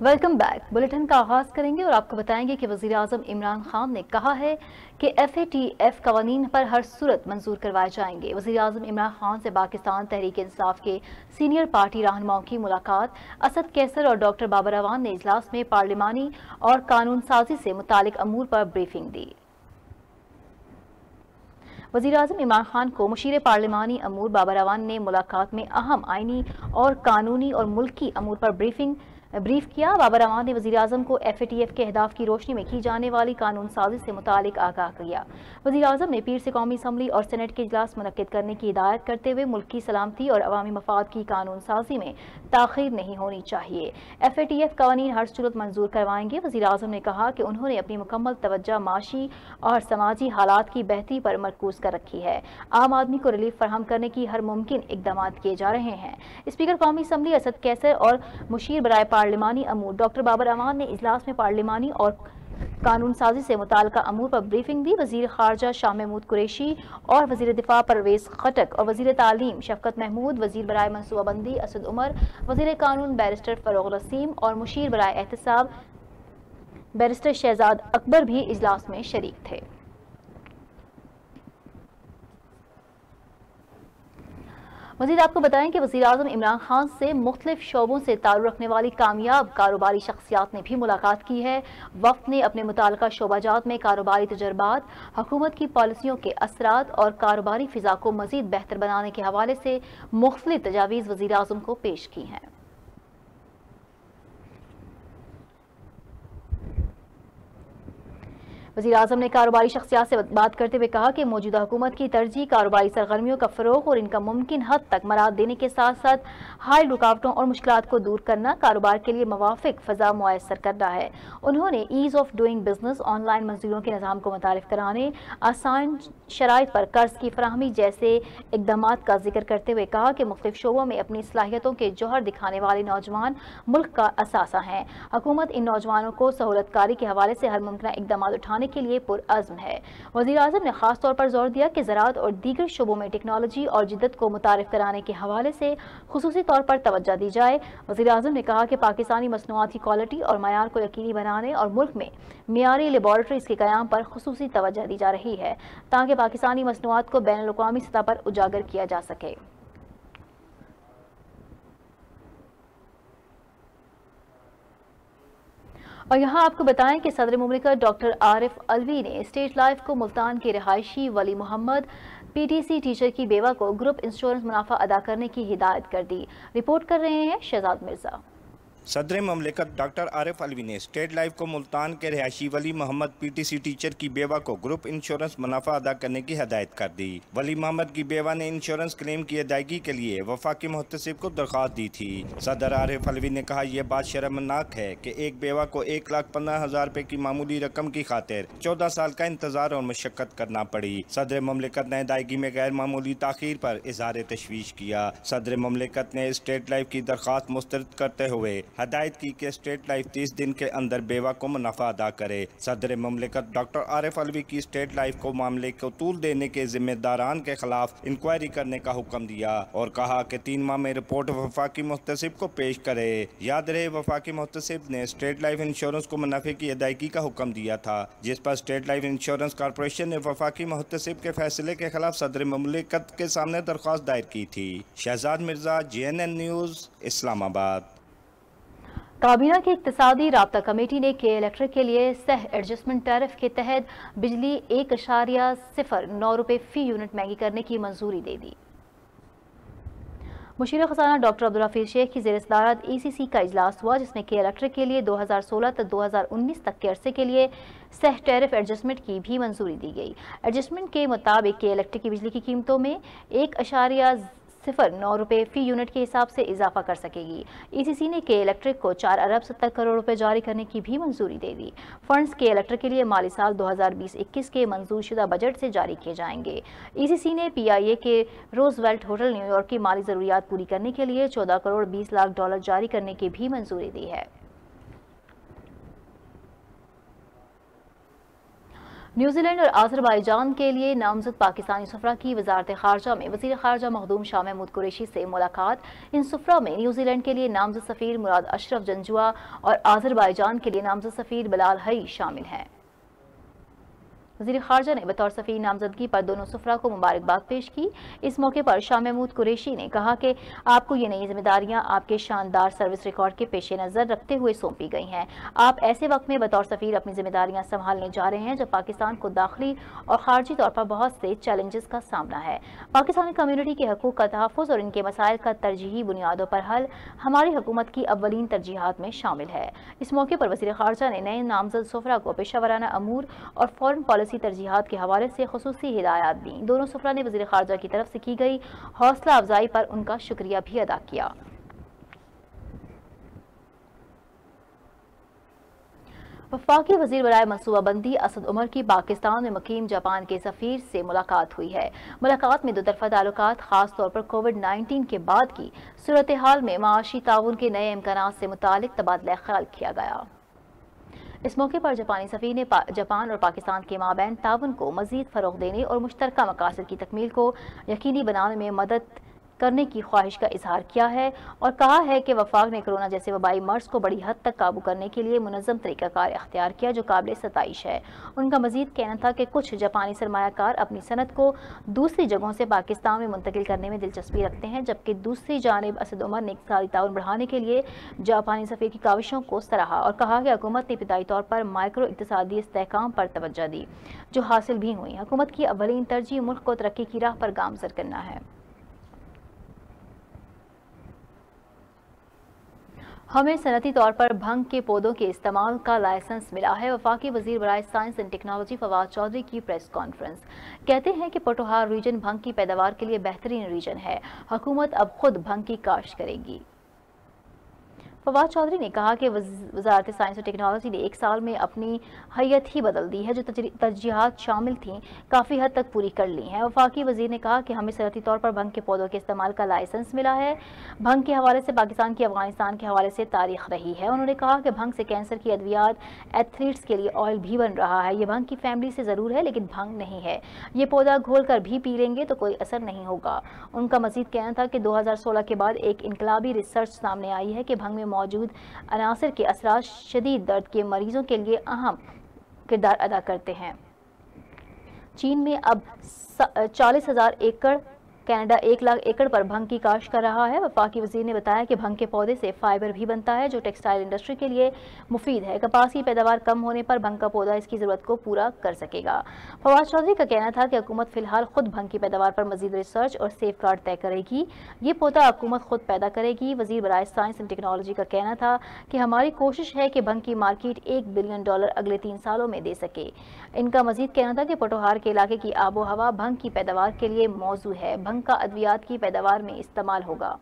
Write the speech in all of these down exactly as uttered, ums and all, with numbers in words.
Welcome back. Bulletin का आगाज करेंगे और आपको बताएंगे कि वजीर आजम इमरान खान ने कहा है कि एफ ए टी एफ कवानीन पर हर सूरत मंजूर करवाए जाएंगे। वजीर आजम इमरान खान से पाकिस्तान तहरीक इंसाफ के सीनियर पार्टी रहनुमाओं की मुलाकात। असद कैसर और डॉक्टर बाबर अवान ने इजलास में पार्लिमानी और कानून साजी से मुतालिक अमूर पर ब्रीफिंग दी। वज़ीर आज़म इमरान खान को मुशीर पार्लिमानी अमूर बाबर अवान ने मुलाकात में अहम आइनी और कानूनी और मुल्की अमूर पर ब्रीफिंग ब्रीफ किया। बाबर अवान ने वज़ीर आज़म को एफ ए टी एफ के अहदाफ की रोशनी में की जाने वाली कानून साजी से मुतालिक आगाह किया। वज़ीर आज़म ने पीर से कौमी असम्बली और सेनेट के इजलास मुनक्किद करने की हिदायत करते हुए मुल्क की सलामती और अवामी मफाद की कानून साजी में ताख़ीर नहीं होनी चाहिए। एफ ए टी एफ कवानीन हर सूरत मंजूर करवाएंगे। वज़ीर आज़म ने कहा कि उन्होंने अपनी मुकम्मल तवज्जो माशी और समाजी हालात की बेहतरी पर मरकूज कर रखी है। आम आदमी को रिलीफ फराहम करने की हर मुमकिन इकदाम किए जा रहे हैं। स्पीकर कौमी असम्बली असद कैसर और मुशीर बराए पार्लिमानी अमूर डॉक्टर बाबर अवान ने इजलास में पार्लिमानी और कानून साजी से मुताल्लिक़ अमूर पर ब्रीफिंग दी। वज़ीर ख़ारजा शाह महमूद कुरैशी और वज़ीर दिफा परवेज़ खटक और वज़ीर तालीम शफ़क़त महमूद, वज़ीर बराए मनसूबाबंदी असद उमर, वज़ीर कानून बैरिस्टर फ़रोग़ रसीम और मुशीर बराए एहतसाब बैरिस्टर शहजाद अकबर भी इजलास में शरीक थे। मज़ीद आपको बताएं कि वज़ीर आज़म इमरान खान से मुख्तलिफ शोबों से ताल्लुक़ रखने वाली कामयाब कारोबारी शख्सियात ने भी मुलाकात की है। वफ़द ने अपने मुताल्लिक़ा शोबाजात में कारोबारी तजर्बात, हुकूमत की पॉलिसियों के असरात और कारोबारी फ़िज़ा को मज़ीद बेहतर बनाने के हवाले से मुख्तलिफ तजावीज़ वज़ीर आज़म को पेश की हैं। वज़ीर आज़म ने कारोबारी शख्सियात से बात करते हुए कहा कि मौजूदा हुकूमत की तरजीह कारोबारी सरगर्मियों का फ़रोग़ और इनका मुमकिन हद तक मराद देने के साथ साथ हाल रुकावटों और मुश्किलात को दूर करना, कारोबार के लिए मवाफ़िक फ़ज़ा मुयस्सर करना है। उन्होंने ease of doing business, online मंजूरों के निज़ाम को मुतारिफ़ कराने, आसान शराइत पर कर्ज की फराहमी जैसे इक़दामात का जिक्र करते हुए कहा कि मुख्तलिफ शोबों में अपनी सलाहियतों के जौहर दिखाने वाले नौजवान मुल्क का असासा हैं। हुकूमत इन नौजवानों को सहूलतकारी के हवाले से हर मुमकिन इक़दाम उठाने के लिए पुरअज़्म है। वज़ीर आज़म ने खास तौर पर जोर दिया कि ज़राअत और दीगर शोबों में टेक्नोलॉजी और जिद्दत को मुतारिफ़ कराने के हवाले से खुसूसी तौर पर तवज्जो दी जाए। वज़ीर आज़म ने कहा कि पाकिस्तानी मसनूआत की क्वालिटी और मयार को यकीनी बनाने और मुल्क में मियारी लेबॉरेटरीज़ के क़याम पर खुसूसी तवज्जो दी जा रही है ताकि पाकिस्तानी मसनूआत को बैनुल अक़वामी सतह पर उजागर किया जा सके। और यहाँ आपको बताएं कि सदर मुमलिकत डॉक्टर आरिफ अलवी ने स्टेट लाइफ को मुल्तान के रिहायशी Wali Mohammad P T C teacher की बेवा को ग्रुप इंश्योरेंस मुनाफा अदा करने की हिदायत कर दी। रिपोर्ट कर रहे हैं शहजाद मिर्जा। सदर ममलिकत डॉक्टर आरिफ अलवी ने स्टेट लाइफ को मुल्तान के रिहायशी Wali Mohammad P T C teacher की बेवा को ग्रुप इंश्योरेंस मुनाफा अदा करने की हदायत कर दी। वली मोहम्मद की बेवा ने इंश्योरेंस क्लेम की अदायगी के लिए वफाकी मुहतसिब को दरख्वास्त दी थी। सदर आरिफ अलवी ने कहा, यह बात शर्मनाक है कि एक बेवा को एक लाख पंद्रह हजार रुपए की मामूली रकम की खातिर चौदह साल का इंतजार और मशक्कत करना पड़ी। सदर ममलिकत ने अदायगी में गैर मामूली ताखीर पर इजहार तशवीश किया। सदर ममलिकत ने स्टेट लाइफ की दरख्वास्त मुस्तरद करते हुए हदायत की कि स्टेट लाइफ तीस दिन के अंदर बेवा को मुनाफा अदा करे। सदर ममलिकत डॉक्टर आरिफ अलवी की स्टेट लाइफ को मामले को तूल देने के जिम्मेदारान के खिलाफ इंक्वायरी करने का हुक्म दिया और कहा कि तीन माह में रिपोर्ट वफाकी मुहतसिब को पेश करे। याद रहे, वफाकी मुहतसिब ने स्टेट लाइफ इंश्योरेंस को मुनाफे की अदायगी का हुक्म दिया था, जिस पर स्टेट लाइफ इंश्योरेंस कॉर्पोरेशन ने वफाकी मुहतसिब के फैसले के खिलाफ सदर ममलिकत के सामने दरख्वास्त दायर की थी। Shahzad Mirza, J N N news, Islamabad. काबीना की इक्तिसादी राब्ता कमेटी ने के इलेक्ट्रिक के लिए सह एडजस्टमेंट टैरिफ के तहत बिजली एक अशारिया सिफर नौ रुपये फी यूनिट महंगी करने की मंजूरी दे दी। मुशीर खजाना डॉक्टर अब्दुल हफीज शेख की ज़ेर सदारत ई सी सी का इजलास हुआ, जिसमें के इलेक्ट्रिक के लिए दो हज़ार सोलह तक दो हज़ार उन्नीस तक के अरसे के लिए सह टैरिफ एडजस्टमेंट की भी मंजूरी दी गई। एडजस्टमेंट के मुताबिक के इलेक्ट्रिक की बिजली की कीमतों में एक अशारिया सिफर नौ रुपये फी यूनिट के हिसाब से इजाफा कर सकेगी। ई सी सी ने के इलेक्ट्रिक को चार अरब सत्तर करोड़ रुपए जारी करने की भी मंजूरी दे दी। फंड्स के इलेक्ट्रिक के लिए माली साल दो हज़ार बीस इक्कीस के मंजूर शुदा बजट से जारी किए जाएंगे। ई सी सी ने पी आई ए के रोजवेल्ट होटल न्यूयॉर्क की माली जरूरियात पूरी करने के लिए चौदह करोड़ बीस लाख डॉलर जारी करने की भी मंजूरी दी है। نیوزی لینڈ اور آذربائیجان کے لیے نامزد پاکستانی سفرا کی وزارت خارجہ میں وزیر خارجہ مخدوم شاہ محمود قریشی سے ملاقات۔ ان سفرا میں نیوزی لینڈ کے لیے نامزد سفیر مراد اشرف جنجوا اور آذربائیجان کے لیے نامزد سفیر بلال حی شامل ہیں۔ وزیر خارجہ نے بطور سفیر نامزدگی پر دونوں سفرا کو مبارکباد پیش کی۔ اس موقع پر شاہ محمود قریشی نے کہا کہ آپ کو یہ نئی ذمہ داریاں آپ کے شاندار سروس ریکارڈ کے پیش نظر رکھتے ہوئے سونپی گئی ہیں۔ آپ ایسے وقت میں بطور سفیر اپنی ذمہ داریاں سنبھالنے جا رہے ہیں جب پاکستان کو داخلی اور خارجی طور پر بہت سے چیلنجز کا سامنا ہے۔ پاکستانی کمیونٹی کے حقوق کا تحفظ اور ان کے مسائل کا ترجیحی بنیادوں پر حل ہماری حکومت کی اولین ترجیحات میں شامل ہے۔ اس موقع پر وزیر خارجہ نے نئے نامزد سفرا کو پیشہ ورانہ امور اور فورن پالیسی ترجیحات کے حوالے سے خصوصی ہدایات دیں۔ دونوں سفرا نے وزیر خارجہ کی طرف سے کی گئی حوصلہ افزائی پر ان کا شکریہ بھی ادا کیا۔ وفاقی وزیر برائے منصوبہ بندی اسد عمر کی پاکستان میں مقیم جاپان کے سفیر سے ملاقات ہوئی ہے۔ ملاقات میں دو طرفہ تعلقات، خاص طور پر کووڈ نائنٹین کے بعد کی صورتحال میں معاشی تعاون کے نئے امکانات سے متعلق تبادلہ خیال کیا گیا۔ اس موقع پر جاپانی سفیر نے جاپان اور پاکستان کے مابین تعاون کو مزید فروغ دینے اور مشترکہ مقاصد کی تکمیل کو یقینی بنانے میں مدد کرنے کی خواہش کا اظہار کیا ہے اور کہا ہے کہ وفاق نے کرونا جیسے وبائی مرض کو بڑی حد تک قابو کرنے کے لیے منظم طریقہ کار اختیار کیا جو قابل ستائش ہے۔ ان کا مزید کہنا تھا کہ کچھ جاپانی سرمایہ کار اپنی صنعت کو دوسری جگہوں سے پاکستان میں منتقل کرنے میں دلچسپی رکھتے ہیں، جبکہ دوسری جانب اسد عمر نے اقتصادی تعاون بڑھانے کے لیے جاپانی سفیر کی کاوشوں کو سراہا اور کہا کہ حکومت نے ابتدائی طور پر مائکرو اقتصادی استحکام پر توجہ دی جو حاصل بھی ہوئی۔ حکومت کی اولین ترجیح ملک کو ترقی کی راہ پر گامزن کرنا ہے۔ ہمیں صنعتی طور پر بھنگ کے پودوں کے استعمال کا لائسنس ملا ہے۔ وفاقی وزیر برائے science and technology Fawad Chaudhry کی پریس کانفرنس۔ کہتے ہیں کہ پوٹوہار ریجن بھنگ کی پیداوار کے لیے بہترین ریجن ہے۔ حکومت اب خود بھنگ کی کاشت کرے گی۔ فواد چودھری نے کہا کہ وزارت سائنس اور ٹیکنالوجی نے ایک سال میں اپنی حیت ہی بدل دی ہے، جو ترجیحات شامل تھیں کافی حد تک پوری کر لی ہیں۔ وفاقی وزیر نے کہا کہ ہمیں صنعتی طور پر بھنگ کے پودوں کے استعمال کا لائسنس ملا ہے۔ بھنگ کے حوالے سے پاکستان کی افغانستان کے حوالے سے تاریخ رہی ہے۔ انہوں نے کہا کہ بھنگ سے کینسر کی ادویات، ایتھلیٹس کے لیے آئل بھی بن رہا ہے۔ یہ بھنگ کی فیملی سے ضرور ہے لیکن بھنگ نہیں ہے۔ یہ پودا گھول کر بھی پی لیں گے تو کوئی اثر نہیں ہوگا۔ ان کا مزید کہنا تھا کہ دو ہزار سولہ کے بعد ایک انقلابی ریسرچ سامنے آئی ہے کہ بھنگ میں موجود عناصر کے اثرات شدید درد کے مریضوں کے لیے اہم کردار ادا کرتے ہیں۔ چین میں اب چالیس ہزار ایکڑ، کینیڈا ایک لاکھ ایکڑ پر بھنگ کی کاشت کر رہا ہے۔ وفاقی وزیر نے بتایا کہ بھنگ کے پودے سے فائبر بھی بنتا ہے جو ٹیکسٹائل انڈسٹری کے لیے مفید ہے۔ کپاس کی پیداوار کم ہونے پر بھنگ کا پودا اس کی ضرورت کو پورا کر سکے گا۔ فواد چودھری کا کہنا تھا کہ حکومت فی الحال خود بھنگ کی پیداوار پر مزید ریسرچ اور سیف گارڈ طے کرے گی۔ یہ پودا حکومت خود پیدا کرے گی۔ وزیر برائے سائنس اینڈ ٹیکنالوجی کا کہنا تھا کہ ہماری کوشش ہے کہ بھنگ کی مارکیٹ ایک بلین ڈالر اگلے تین سالوں میں دے سکے۔ ان کا مزید کہنا تھا کہ پوٹوہار کے علاقے کی آب و ہوا بھنگ کی پیداوار کے لیے موزوں ہے۔ بھنگ کا ادویات کی پیداوار میں استعمال ہوگا۔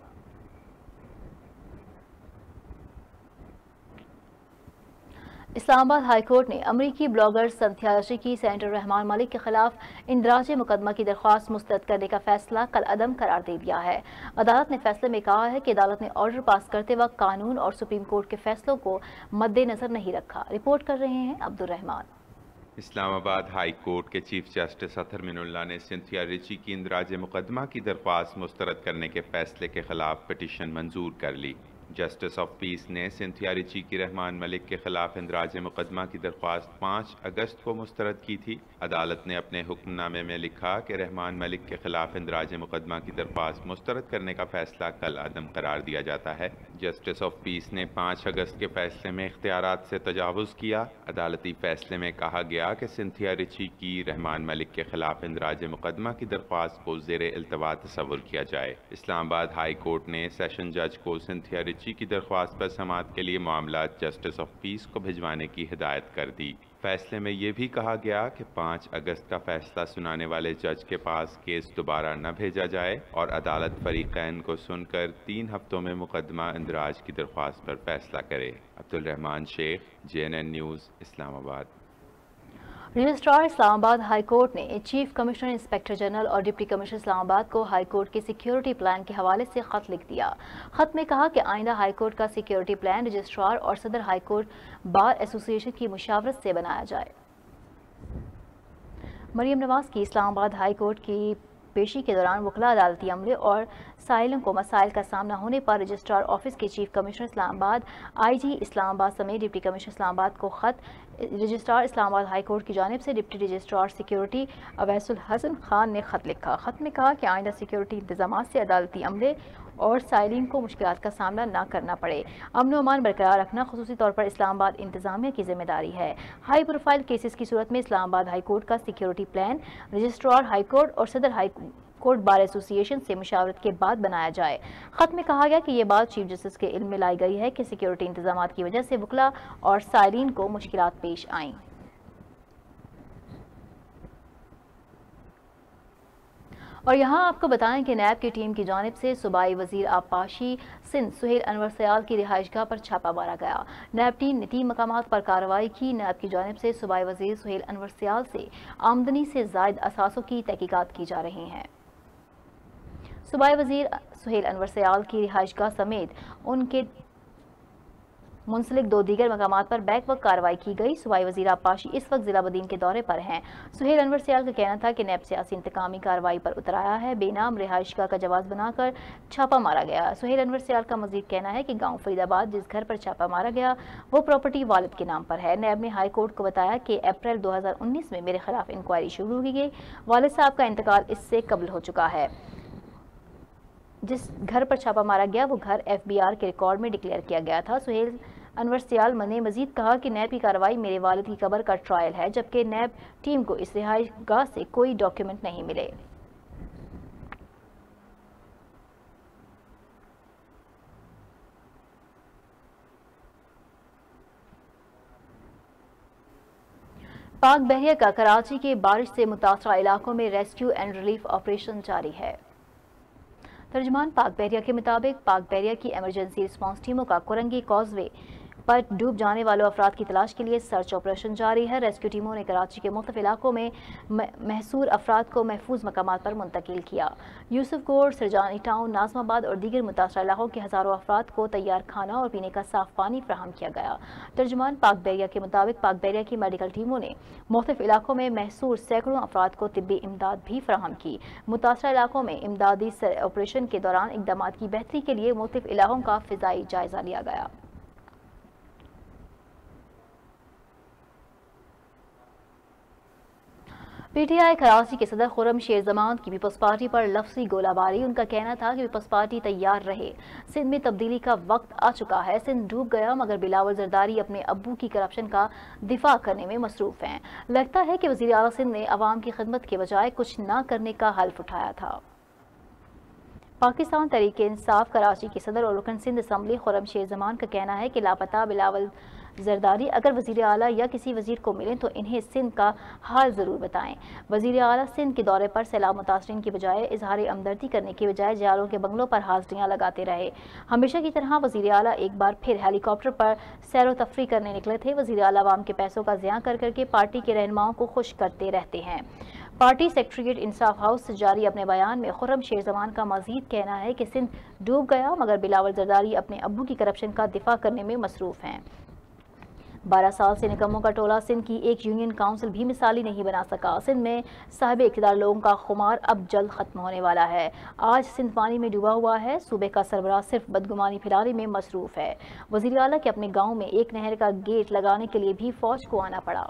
اسلام آباد ہائی کورٹ نے امریکی بلاگر سنتھیا رشی کی سینیٹر رحمان ملک کے خلاف اندراج مقدمہ کی درخواست مسترد کرنے کا فیصلہ کل عدم قرار دے دیا ہے۔ عدالت نے فیصلے میں کہا ہے کہ عدالت نے آرڈر پاس کرتے وقت قانون اور سپریم کورٹ کے فیصلوں کو مد نظر نہیں رکھا۔ رپورٹ کر رہے ہیں عبد Rahman. Islamabad high court کے chief justice Athar Minallah نے سنتھیا رچی کی اندراج مقدمہ کی درخواست مسترد کرنے کے فیصلے کے خلاف پٹیشن منظور کر لی۔ جسٹس آف پیس نے سنتھیا رچی کی رحمان ملک کے خلاف اندراج مقدمہ کی درخواست پانچ اگست کو مسترد کی تھی۔ عدالت نے اپنے حکم نامے میں لکھا کہ رحمان ملک کے خلاف اندراج مقدمہ کی درخواست مسترد کرنے کا فیصلہ کل عدم قرار دیا جاتا ہے۔ جسٹس آف پیس نے پانچ اگست کے فیصلے میں اختیارات سے تجاوز کیا۔ عدالتی فیصلے میں کہا گیا کہ سنتھیا رچی کی رحمان ملک کے خلاف اندراج مقدمہ کی درخواست کو زیر التوا تصور کیا جائے۔ اسلام آباد ہائی کورٹ نے سیشن جج کو سنتھیا رچی کی درخواست پر سماعت کے لیے معاملات جسٹس آف پیس کو بھجوانے کی ہدایت کر دی۔ فیصلے میں یہ بھی کہا گیا کہ پانچ اگست کا فیصلہ سنانے والے جج کے پاس کیس دوبارہ نہ بھیجا جائے اور عدالت فریقین کو سن کر تین ہفتوں میں مقدمہ اندراج کی درخواست پر فیصلہ کرے۔ Abdur Rahman Sheikh, J N N news, Islamabad. Registrar Islamabad high court نے چیف کمشنر، انسپیکٹر جنرل اور ڈپٹی کمشنر اسلام آباد کو ہائی کورٹ کے سیکیورٹی پلان کے حوالے سے خط لکھ دیا۔ خط میں کہا کہ آئندہ ہائی کورٹ کا سیکیورٹی پلان رجسٹرار اور صدر ہائی کورٹ بار ایسوسی ایشن کی مشاورت سے بنایا جائے۔ मरियम नवाज की इस्लामाबाद हाई कोर्ट की पेशी के दौरान वकला अदालती अमले और साइलों को मसाइल का सामना होने पर रजिस्ट्रार ऑफिस के chief commissioner Islamabad, IG Islamabad समेत डिप्टी कमिश्नर इस्लामाबाद को खत रजिस्ट्रार इस्लामाबाद हाई कोर्ट की जानिब से deputy registrar security Owaisul Hasan Khan ने खत लिखा। खत में कहा कि आइंदा सिक्योरिटी इंतजाम से अदालती अमले और साइलिन को मुश्किलात का सामना न करना पड़े। अमन अमान बरकरार रखना खुसूसी तौर पर इस्लामाबाद इंतजामिया की जिम्मेदारी है। हाई प्रोफाइल केसेस की सूरत में इस्लामाबाद हाई कोर्ट का security plan registrar high court और सदर हाई कोर्ट बार एसोसिएशन से मुशावरत के बाद बनाया जाए। खत में कहा गया कि ये बात चीफ जस्टिस के इल्म में लाई गई है कि सिक्योरिटी इंतजाम की वजह से वकला और साइलिन को मुश्किलात पेश आईं। और यहाँ आपको बताएं कि नैब की टीम की जानिब से सूबाई वजीर आबपाशी सिंध सुहेल अनवर सयाल की रिहाइशगाह पर छापा मारा गया। नैब टीम ने तीन मकामात पर कार्रवाई की। नैब की जानिब से सूबाई वजीर सुहेल अनवर सयाल से आमदनी से जायद असासों की तहकीकात की जा रही हैं। सूबाई वजीर सुहेल अनवर सयाल की रिहाइशगाह समेत उनके मुंसलिक दो दीगर मकामात पर बैक वक्त कार्रवाई की गई। सूबाई वजीर आबपाशी इस वक्त जिला बदीन के दौरे पर हैं। सुहेल अनवर सयाल का कहना था कि नैब सियासी इंतकामी कार्रवाई पर उतर आया है। बेनाम रिहाइशगाह का जवाब बनाकर छापा मारा गया। सुहेल अनवर सयाल का मजीद कहना है कि गांव फरीदाबाद जिस घर पर छापा मारा गया वो प्रॉपर्टी वालिद के नाम पर है। नैब ने हाई कोर्ट को बताया कि अप्रैल दो हजार उन्नीस में मेरे खिलाफ इंक्वायरी शुरू की गई। वालिद साहब का इंतकाल इससे कबल हो चुका है। जिस घर पर छापा मारा गया वो घर एफ बी आर के रिकॉर्ड में डिक्लेयर किया गया था। सुहेल अनवर सयाल ने मजीद कहा कि नैब की कार्रवाई मेरे वालिद की कब्र का ट्रायल है, जबकि नैब टीम को इस रिहाइशगाह से कोई डॉक्यूमेंट नहीं मिले। पाक बहरिया का कराची के बारिश से मुतासरा इलाकों में रेस्क्यू एंड रिलीफ ऑपरेशन जारी है। तर्जुमान पाक बहरिया के मुताबिक पाक बहरिया की एमरजेंसी रिस्पांस टीमों का कुरंगी कॉजवे पर डूब जाने वाले अफराद की तलाश के लिए सर्च ऑपरेशन जारी है। रेस्क्यू टीमों ने कराची के मुख्तलिफ इलाकों में महसूर अफराद को महफूज मकामात पर मुंतकिल किया। यूसुफ कोट, सरजानी टाउन, नाजमाबाद और दीगर मुतासरा इलाकों के हज़ारों अफराद को तैयार खाना और पीने का साफ पानी फराहम किया गया। तर्जुमान पाक बहरिया के मुताबिक पाक बहरिया की मेडिकल टीमों ने मुख्तलिफ इलाकों में महसूर सैकड़ों अफराद को तिब्बी इमदाद भी फराहम की। मुतासरा इलाकों में इमदादी ऑपरेशन के दौरान इकदाम की बेहतरी के लिए मुख्तलिफ इलाकों का फिजाई जायजा लिया गया। पी टी आई कराची के सदर खुर्रम शेर जमान की पीपल्स पार्टी पर लफ्जी गोलाबारी। उनका कहना था कि पीपल्स पार्टी तैयार रहे, सिंध में तब्दीली का वक्त आ चुका है। सिंध डूब गया मगर बिलावल जरदारी अपने अब्बू की करप्शन का दिफा करने में मसरूफ हैं। लगता है कि वज़ीर आला सिंध ने अवाम की खिदमत के बजाय कुछ न करने का हल्फ उठाया था। पाकिस्तान तहरीक इंसाफ कराची के सदर और रुकन सिंध असम्बली खुर्रम शेर जमान का कहना है कि लापता बिलावल जरदारी अगर वज़ीर आला या किसी वज़ीर को मिलें तो इन्हें सिंध का हाल ज़रूर बताएं। वज़ीर आला सिंध के दौरे पर सैलाब मुतासरीन की बजाय इजहार हमदर्दी करने के बजाय जयालों के बंगलों पर हाज़रियाँ लगाते रहे। हमेशा की तरह वज़ीर आला एक बार फिर हेलीकॉप्टर पर सैर व तफरी करने निकले थे। वज़ीर आला अवाम के पैसों का ज़िया कर करके पार्टी के रहनुमाओं को खुश करते रहते हैं। पार्टी सेक्रेटरीट इंसाफ हाउस से जारी अपने बयान में खुर्रम शेर जमान का मजीद कहना है कि सिंध डूब गया मगर बिलावल जरदारी अपने अब्बू की करप्शन का दिफा करने में मसरूफ हैं। बारह साल से निकम्मों का टोला सिंध की एक यूनियन काउंसिल भी मिसाली नहीं बना सका। सिंध में साहिब इक़्तिदार लोगों का खुमार अब जल्द खत्म होने वाला है। आज सिंध पानी में डूबा हुआ है। सूबे का सरबराह सिर्फ बदगुमानी फैलाने में मसरूफ है। वज़ीर आला के अपने गाँव में एक नहर का गेट लगाने के लिए भी फौज को आना पड़ा।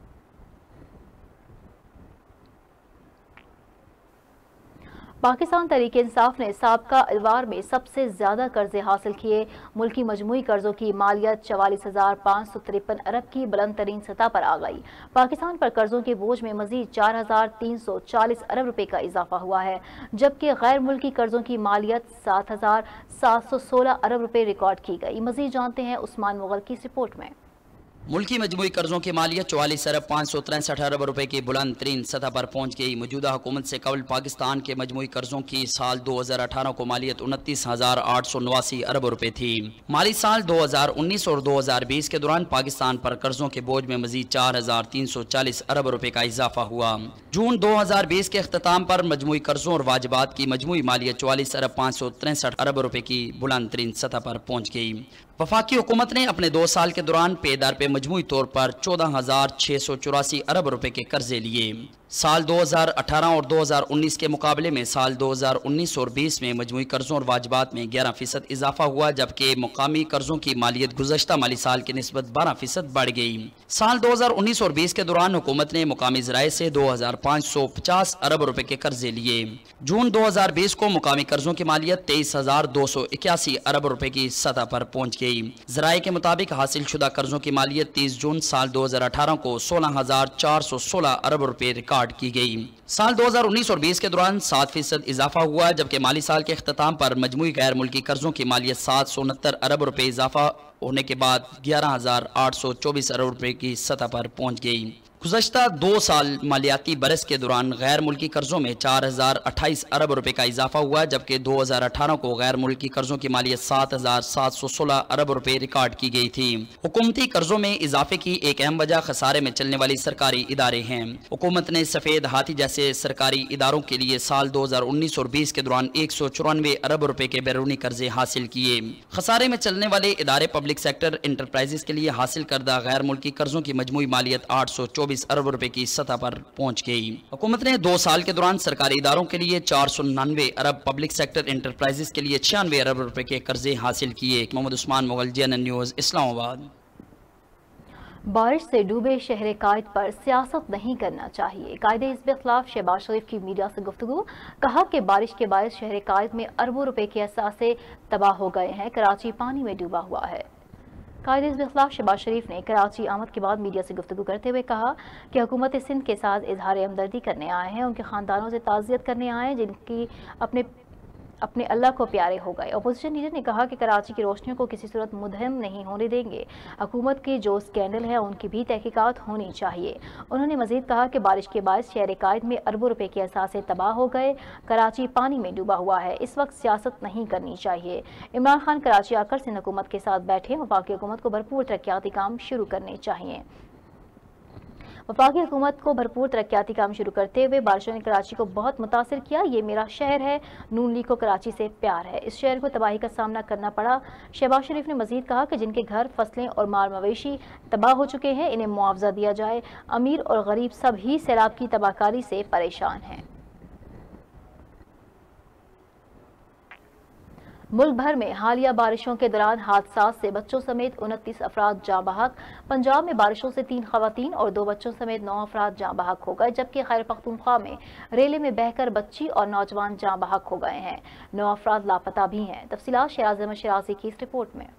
पाकिस्तान तहरीक इंसाफ ने साबका अदवार में सबसे ज्यादा कर्जे हासिल किए। मुल्की मजमूई कर्जों की मालियत चवालीस हजार पाँच सौ तिरपन अरब की बुलंद तरीन सतह पर आ गई। पाकिस्तान पर कर्जों के बोझ में मजीद चार हजार तीन सौ चालीस अरब रुपए का इजाफा हुआ है, जबकि गैर मुल्की कर्जों की मालियत सात हजार सात सौ सोलह अरब रुपए रिकॉर्ड की गई। मजीद जानते हैं उस्मान मुगल की रिपोर्ट में। मुल्की मजमूई कर्जों की मालियत चौवालीस अरब पाँच सौ तिरसठ अरब रुपए की बुलंद तरीन सतह पर पहुँच गई। मौजूदा हुकूमत से कबल पाकिस्तान के मजमूई कर्जों की साल दो हजार अठारह को मालियत उनतीस हजार आठ सौ नवासी अरब रुपए थी। माली साल दो हजार उन्नीस और दो हजार बीस के दौरान पाकिस्तान पर कर्जों के बोझ में मजीद चार हजार तीन सौ चालीस अरब रुपए का इजाफा हुआ। जून दो हजार बीस के अख्ताम पर मजमूई कर्जों और वाजिबात की मजमूई मालियत चौवालीस अरब पाँच सौ तिरसठ अरब रुपए की बुलंद तरीन सतह पर पहुँच गई। वफाकी हुकूमत ने अपने दो साल के दौरान पेदार पे मजमूई तौर पर चौदह हजार छः सौ चौरासी अरब रुपए के कर्जे लिए। साल दो हज़ार अठारह और दो हज़ार उन्नीस के मुकाबले में साल दो हज़ार उन्नीस और बीस में मजमूई कर्जों और वाजबात में ग्यारह फीसद इजाफा हुआ, जबकि मुकामी कर्जों की मालियत गुज़श्ता माली साल की निस्बत बारह फीसद बढ़ गई। साल दो हज़ार उन्नीस और बीस के दौरान हुकूमत ने मुकामी ज़राए से दो हज़ार पाँच सौ पचास अरब रुपए के कर्जे लिए। जून दो हज़ार बीस को मुकामी कर्जों की मालियत तेईस हजार दो सौ इक्यासी अरब रुपए की सतह पर पहुँच गई। ज़राए के मुताबिक हासिल शुदा कर्जों की मालियत तीस जून साल दो हज़ार अठारह को सोलह हजार चार सौ सोलह अरब रुपए रिकॉर्ड की गई। साल दो हज़ार उन्नीस और बीस के दौरान सात फीसद इजाफा हुआ, जबकि माली साल के अख्ताम पर मजमूई गैर मुल्की कर्जों की मालियत सात सौ उनहत्तर अरब रुपए इजाफा होने के बाद ग्यारह हजार आठ सौ चौबीस अरब रुपए की सतह पर पहुंच गई। गुज़श्ता दो साल मालियाती बरस के दौरान गैर मुल्की कर्जों में चार हजार अट्ठाईस अरब रुपए का इजाफा हुआ, जबकि दो हज़ार अठारह को गैर मुल्की कर्जों की मालियत सात हजार सात सौ सोलह अरब रुपए रिकॉर्ड की गई थी। हुकूमती कर्जों में इजाफे की एक अहम वजह खसारे में चलने वाली सरकारी इदारे हैं। हुकूमत ने सफेद हाथी जैसे सरकारी इदारों के लिए साल दो हज़ार उन्नीस और बीस के दौरान एक सौ चौरानवे अरब रुपए के बैरूनी कर्जे हासिल किए। खसारे में चलने वाले इदारे पब्लिक सेक्टर इंटरप्राइजेस के लिए हासिल करदा गैर मुल्की कर्जों की मजमूई मालियत आठ सौ चौबीस अरब रुपए की सतह पर पहुंच गई। हुकूमत ने दो साल के दौरान सरकारी इदारों के लिए चार सौ निन्यानवे अरब, पब्लिक सेक्टर इंटरप्राइजेस के लिए छियानवे अरब रुपए के कर्जे हासिल किए। Mohammad Usman Mughal, G N N news, Islamabad. बारिश से डूबे शहर कायद पर सियासत नहीं करना चाहिए। कायदे हिज़्ब इख्तिलाफ शहबाज शरीफ की मीडिया से गुफ्तगू, कहा कि बारिश के बायस शहर कायद में अरबों रुपए के असासे तबाह हो गए हैं, कराची पानी में डूबा हुआ है। कायदे हिज़्ब इख्तिलाफ शहबाज शरीफ ने कराची आमद के बाद मीडिया से गुफ्तगू करते हुए कहा कि हुकूमत सिंध के साथ इजहार हमदर्दी करने आए हैं, उनके ख़ानदानों से ताज़ियत करने आए हैं जिनकी अपने अपने अल्लाह को प्यारे हो गए। अपोजिशन लीडर ने कहा कि कराची की रोशनियों को किसी सूरत मुदहम नहीं होने देंगे। हुकूमत के जो स्कैंडल है उनकी भी तहकीकात होनी चाहिए। उन्होंने मजीद कहा कि बारिश के बाद शहर कायद में अरबों रुपए के असासे तबाह हो गए, कराची पानी में डूबा हुआ है। इस वक्त सियासत नहीं करनी चाहिए। इमरान खान कराची आकर सिंध हुकूमत के साथ बैठे, वफाकी हुकूमत को भरपूर तरक्याती काम शुरू करने चाहिए। वफाकी हुकूमत को भरपूर तरक्याती काम शुरू करते हुए बारिशों ने कराची को बहुत मुतासिर किया। ये मेरा शहर है, नून लीग को कराची से प्यार है। इस शहर को तबाही का सामना करना पड़ा। शहबाज शरीफ ने मजीद कहा कि जिनके घर, फसलें और माल मवेशी तबाह हो चुके हैं, इन्हें मुआवजा दिया जाए। अमीर और गरीब सभी सैलाब की तबाहकारी से परेशान हैं। मुल्क भर में हालिया बारिशों के दौरान हादसा से बच्चों समेत उनतीस अफराद जाँ बहक। पंजाब में बारिशों से तीन खवातीन और दो बच्चों समेत नौ अफराद जाँ बहक हो गए, जबकि खैबर पख्तूनख्वा में रेले में बहकर बच्ची और नौजवान जाँ बहक हो गए हैं। नौ अफराद लापता भी हैं। तफसीलात शराज अहमद शराजी की इस रिपोर्ट में।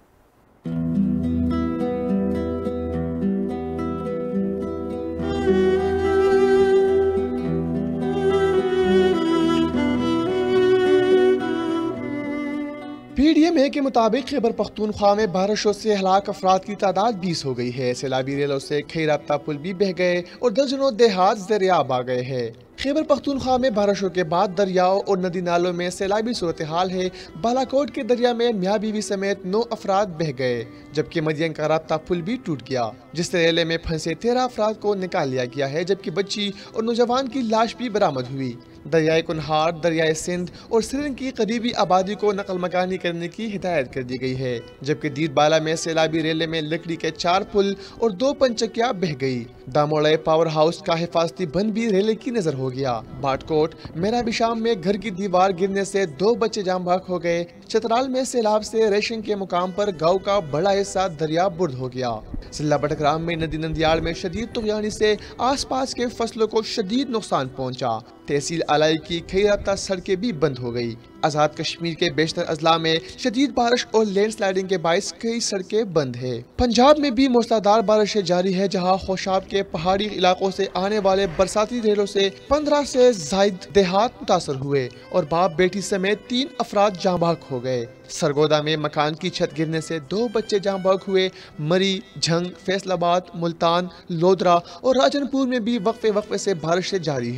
पी डी एम ए के मुताबिक खैबर पख्तूनख्वा में बारिशों से हलाक अफराद की तादाद बीस हो गई है। सैलाबी रेलों से कई राब्ता पुल भी बह गए और दर्जनों देहात ज़रियाब आ गए हैं। खैबर पख्तूनख्वा में बारिशों के बाद दरियाओं और नदी नालों में सैलाबी सूरत हाल है। बालाकोट के दरिया में मियाँ बीवी समेत नौ अफराद बह गए, जबकि मदियन का राब्ता पुल भी टूट गया, जिससे रेले में फंसे तेरह अफराद को निकाल लिया गया है, जबकि बच्ची और नौजवान की लाश भी बरामद हुई। दरियाए कुनहार, दरियाए सिंध और सिरंग की करीबी आबादी को नकल मकानी करने की हिदायत कर दी गई है, जबकि दीदबाला में सैलाबी रेले में लकड़ी के चार पुल और दो पंचकिया बह गई। दामोड़े पावर हाउस का हिफाजती बंद भी रेले की नजर हो गया। बाटकोट मेरा बिशाम में घर की दीवार गिरने से दो बच्चे जाम बहक हो गए। चतराल में सैलाब से रेशम के मुकाम पर गांव का बड़ा हिस्सा दरिया बुर्द हो गया। जिला बटग्राम में नदी नंदियाल में शदीद तुगयानी से आसपास के फसलों को शदीद नुकसान पहुंचा। तहसील अलाई की कई राब्ता सड़कें भी बंद हो गई। आज़ाद कश्मीर के बेशतर अजला में शदीद बारिश और लैंड स्लाइडिंग के बायस कई सड़कें बंद है। पंजाब में भी मूसलाधार बारिशें जारी है, जहां खोशाब के पहाड़ी इलाकों से आने वाले बरसाती रेलों से पंद्रह से जायद देहात मुतासर हुए और बाप बेटी समेत तीन अफराद जाँ बहक हो गए। सरगोदा में मकान की छत गिरने से दो बच्चे जाँ बहक हुए। मरी, झंग, फैसलाबाद, मुल्तान, लोधरा और राजनपुर में भी वक्फे वक्फे से बारिशें जारी है।